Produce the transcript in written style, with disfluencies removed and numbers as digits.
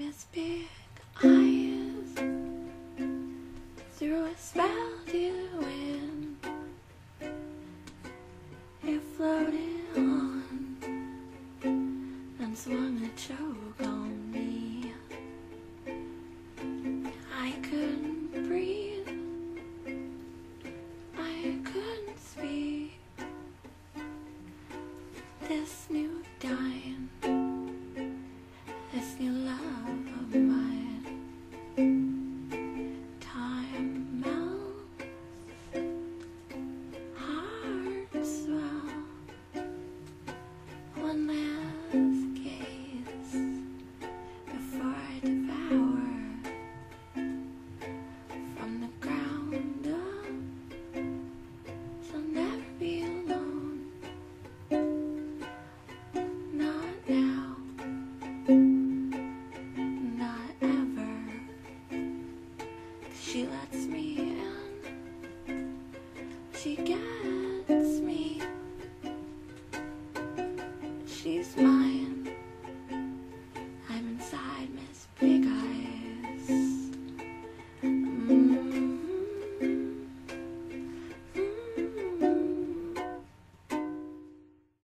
Miss Big Eyes through a spouted wind. It floated on and swung a choke on me. I couldn't breathe, I couldn't speak. This new dine, this new love of mine, time melts, hearts swell, one last gaze before I devour. From the ground up, she'll never be alone. Not now, not ever. 'Cause she lets me in, she gets me. She's my